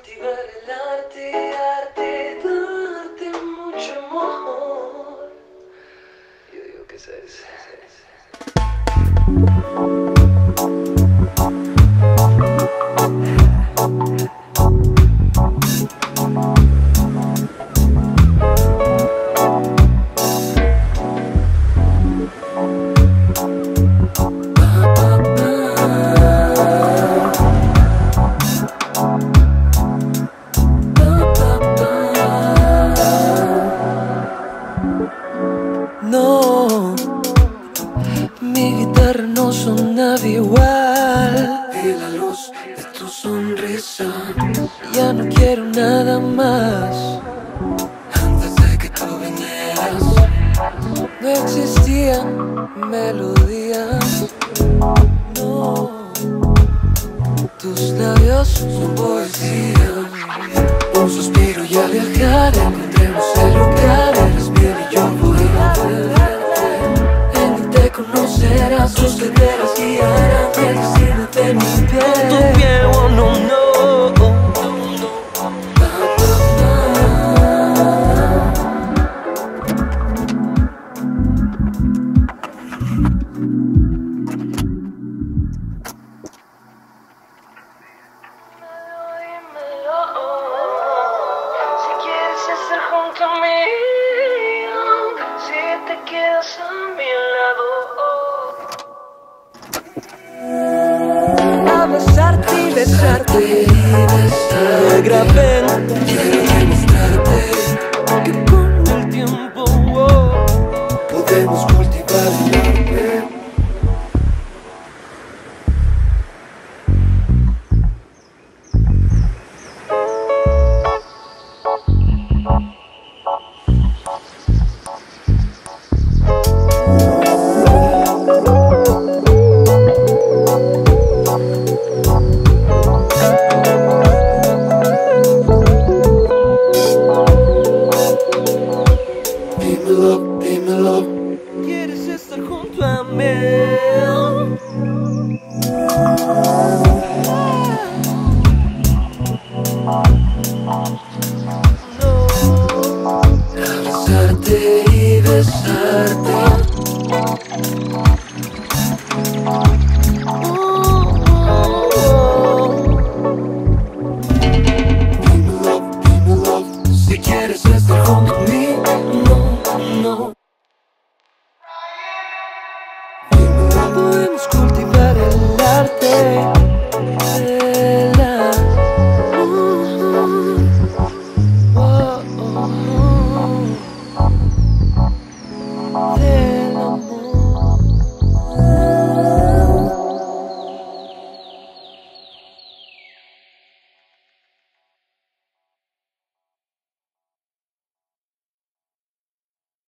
cultivar el arte, darte mucho amor. Yo digo que esa es. No, mi guitarra no sonaba igual. Y la luz de tu sonrisa, Ya no quiero nada más. antes de que tú vinieras, No existían melodías. No, tus labios son poesía. un suspiro y al Viajar, encontremos el lugar. Eres mío y yo voy a volverte. en mí te conocerás. Tus caderas guiarán el destino de mi piel. Tu piel, oh no, no. Si quieres estar junto a mí, si te quedas a mi lado. Abrazarte y besarte, Te grabé Quiero demostrarte que con el tiempo podemos cultivar el arte. Dímelo, dímelo. quieres estar junto a mí.